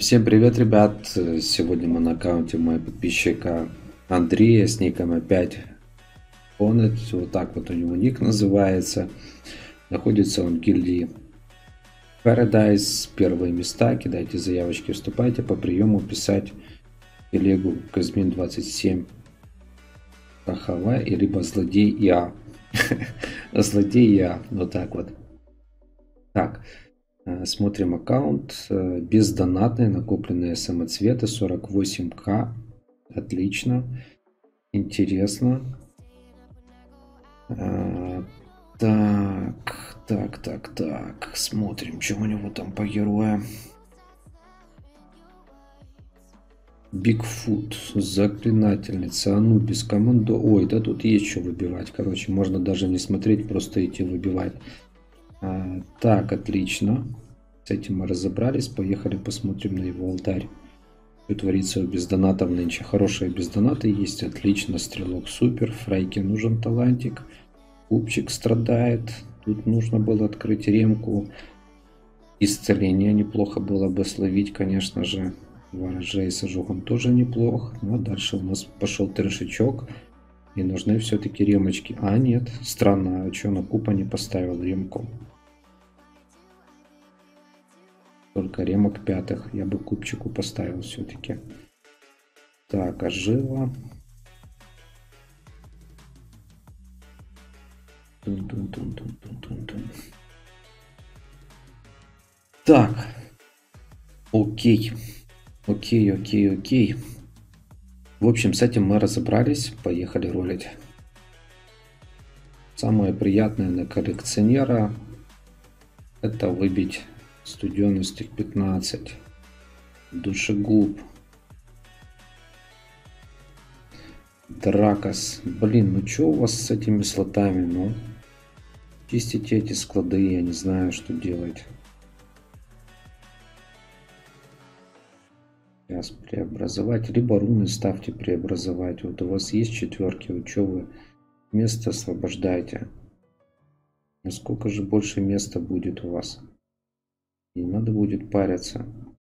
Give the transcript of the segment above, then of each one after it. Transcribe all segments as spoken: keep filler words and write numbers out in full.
Всем привет, ребят! Сегодня мы на аккаунте моего подписчика Андрея с ником опять Понет. Вот так вот у него ник называется. Находится он в гильдии Paradise. Первые места. Кидайте заявочки, вступайте по приему, писать телегу Казмин двадцать семь ХХВ и либо злодей Я. Злодей Я. Вот так вот. Так. Смотрим аккаунт. Бездонатный, накопленные самоцветы сорок восемь ка. Отлично. Интересно. А, так, так, так, так. Смотрим, что у него там по героям. Бигфут, заклинательница, Анубис, командо. Ой, да тут есть что выбивать. Короче, можно даже не смотреть, просто идти выбивать. А, так, отлично. С этим мы разобрались. Поехали посмотрим на его алтарь. Что творится у бездонатов нынче. Хорошие бездонаты есть. Отлично. Стрелок супер. Фрейке нужен талантик. Купчик страдает. Тут нужно было открыть ремку. Исцеление неплохо было бы словить, конечно же. Ворожей с ожогом тоже неплох. Ну а дальше у нас пошел трешечок. И нужны все-таки ремочки. А нет, странно. А что на купа не поставил ремку? Только ремок пятых. Я бы купчику поставил все-таки. Так, ожила. Так. Окей. Окей, окей, окей. В общем, с этим мы разобрались. Поехали ролить. Самое приятное на коллекционера — это выбить студенностях пятнадцать. Душегуб. Дракос. Блин, ну что у вас с этими слотами? Ну, чистите эти склады, я не знаю, что делать. Сейчас преобразовать. Либо руны ставьте преобразовать. Вот у вас есть четверки, вот что вы место освобождаете. Насколько же больше места будет у вас? Не надо будет париться.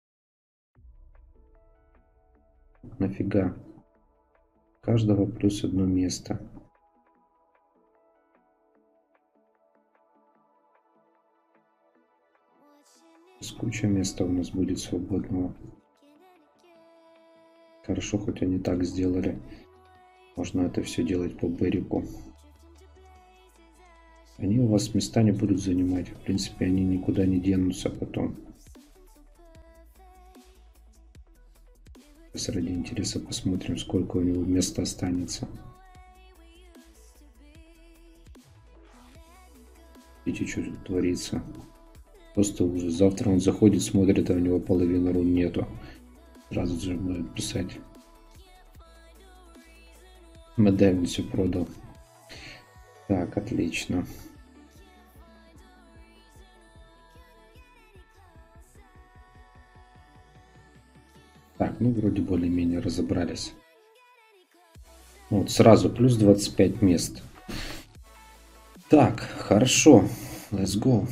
Нафига? Каждого плюс одно место. С куча места у нас будет свободного. Хорошо, хоть они так сделали. Можно это все делать по Берику. Они у вас места не будут занимать. В принципе, они никуда не денутся потом. Сейчас ради интереса посмотрим, сколько у него места останется. Видите, что тут творится. Просто ужас. Завтра он заходит, смотрит, а у него половины рун нету. Сразу же будет писать. Модель все продал. Так, отлично. Так, ну вроде более-менее разобрались. Вот сразу плюс двадцать пять мест. Так, хорошо. Let's go.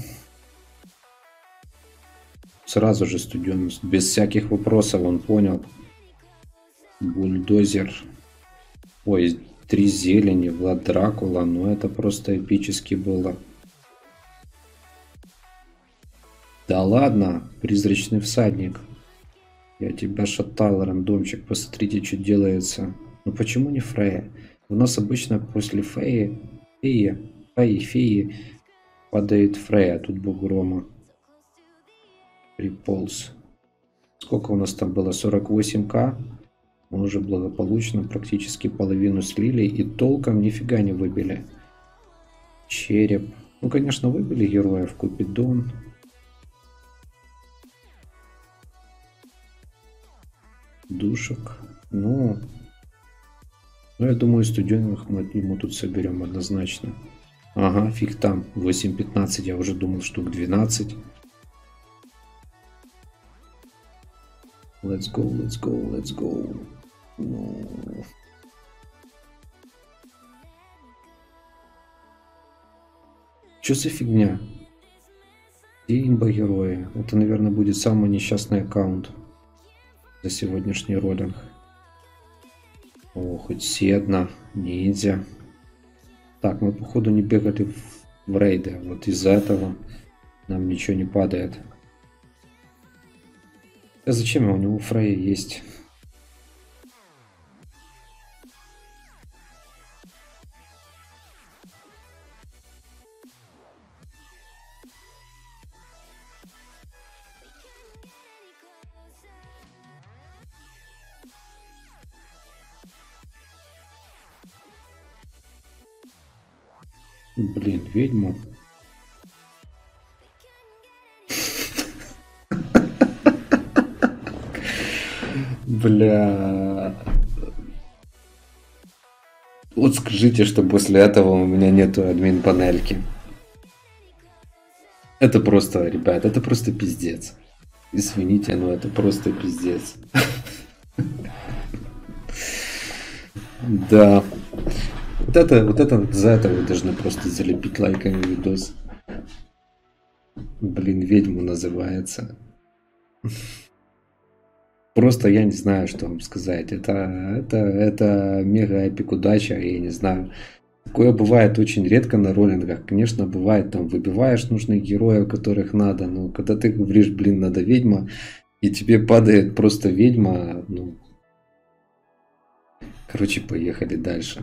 Сразу же студент. Без всяких вопросов он понял. Бульдозер. Ой, три зелени. Влад Дракула. Ну это просто эпически было. Да ладно. Призрачный всадник. Я тебя шатал, рандомчик. Посмотрите, что делается. Ну почему не Фрея? У нас обычно после Феи, Феи, Феи, Феи падает Фрея. Тут Бугрома. Приполз. Сколько у нас там было? сорок восемь ка. Мы уже благополучно практически половину слили. И толком нифига не выбили. Череп. Ну, конечно, выбили героев. Купидон. Душек. Ну, ну, я думаю, студентных мы ему тут соберем однозначно. Ага, фиг там. восемь пятнадцать. Я уже думал, штук двенадцать. Let's go, let's go, let's go. No. Что за фигня? Где имба героя? Это, наверное, будет самый несчастный аккаунт. за сегодняшний роллинг. О, хоть Седна, ниндзя. Так, мы походу не бегали в, в рейды. Вот из-за этого нам ничего не падает. А зачем у него Фрей есть? Блин, ведьму. Бля. Вот скажите, что после этого у меня нету админ панельки. Это просто, ребят, это просто пиздец. Извините, но это просто пиздец. Да. Вот это, вот это, за это вы должны просто залепить лайками видос. Блин, ведьму называется. Просто я не знаю, что вам сказать. Это, это, это мега эпик удача, я не знаю. Такое бывает очень редко на роллингах. Конечно, бывает, там выбиваешь нужных героев, которых надо. Но когда ты говоришь, блин, надо ведьма, и тебе падает просто ведьма, ну... Короче, поехали дальше.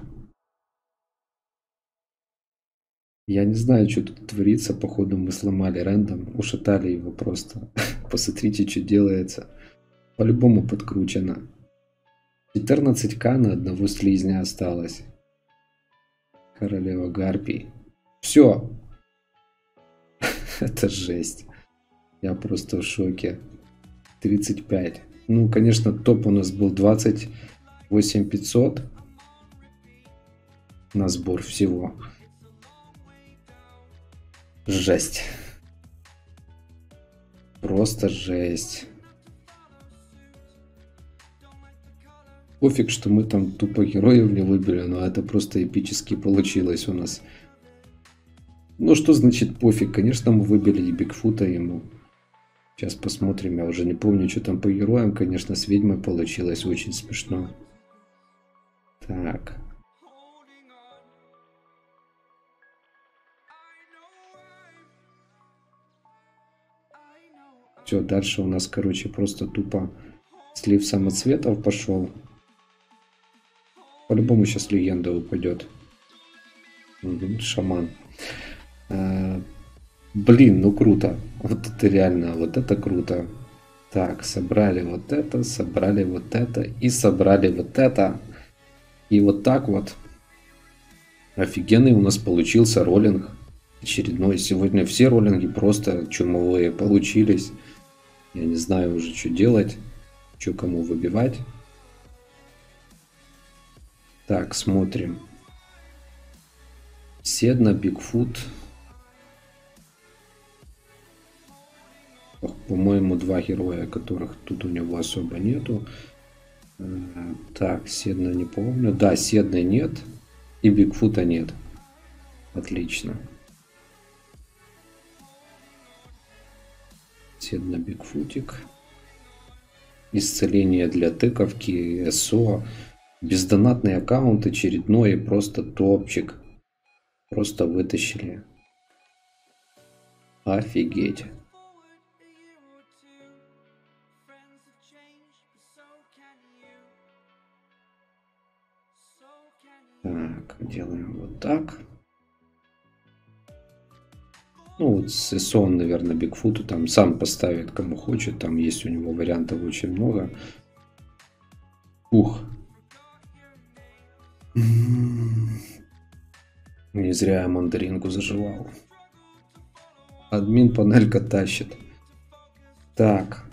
Я не знаю, что тут творится. Походу мы сломали рендом, ушатали его просто. Посмотрите, что делается. По-любому подкручено. четырнадцать ка на одного слизня осталось. Королева Гарпий. Все. Это жесть. Я просто в шоке. тридцать пять. Ну, конечно, топ у нас был двадцать восемь пятьсот. На сбор всего. Жесть. Просто жесть. Пофиг, что мы там тупо героев не выбили, но это просто эпически получилось у нас. Ну, что значит пофиг? Конечно, мы выбили и Бигфута ему. Сейчас посмотрим, я уже не помню, что там по героям. Конечно, с ведьмой получилось очень смешно. Так. Все, дальше у нас, короче, просто тупо слив самоцветов пошел. По-любому сейчас легенда упадет. Угу, шаман. А, блин, ну круто. Вот это реально, вот это круто. Так, собрали вот это, собрали вот это и собрали вот это. И вот так вот. Офигенный у нас получился роллинг. Очередной. Сегодня все роллинги просто чумовые получились. Я не знаю уже, что делать. Что кому выбивать. Так, смотрим. Седна, Бигфут. По-моему, два героя, которых тут у него особо нету. Так, Седна не помню. Да, Седны нет. И Бигфута нет. Отлично. Седна, Бигфутик. Исцеление для тыковки, СО. Бездонатный аккаунт очередной, просто топчик. Просто вытащили. Офигеть. Так, делаем вот так. Ну вот с СО, наверное, Бигфуту там сам поставит, кому хочет. Там есть у него вариантов очень много. Ух. Не зря я мандаринку заживал. Админ панелька тащит. Так.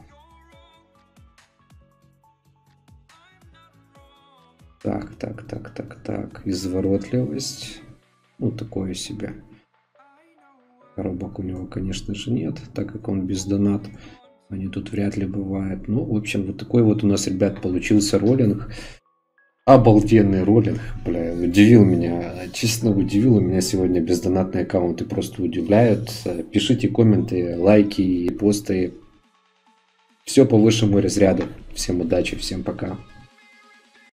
Так, так, так, так, так. Изворотливость. Ну, такое себе. Коробок у него, конечно же, нет, так как он без донат. Они тут вряд ли бывают. Ну, в общем, вот такой вот у нас, ребят, получился роллинг. Обалденный роллинг, бля, удивил меня, честно удивил, меня сегодня бездонатные аккаунты просто удивляют. Пишите комменты, лайки и посты. Все по высшему разряду. Всем удачи, всем пока.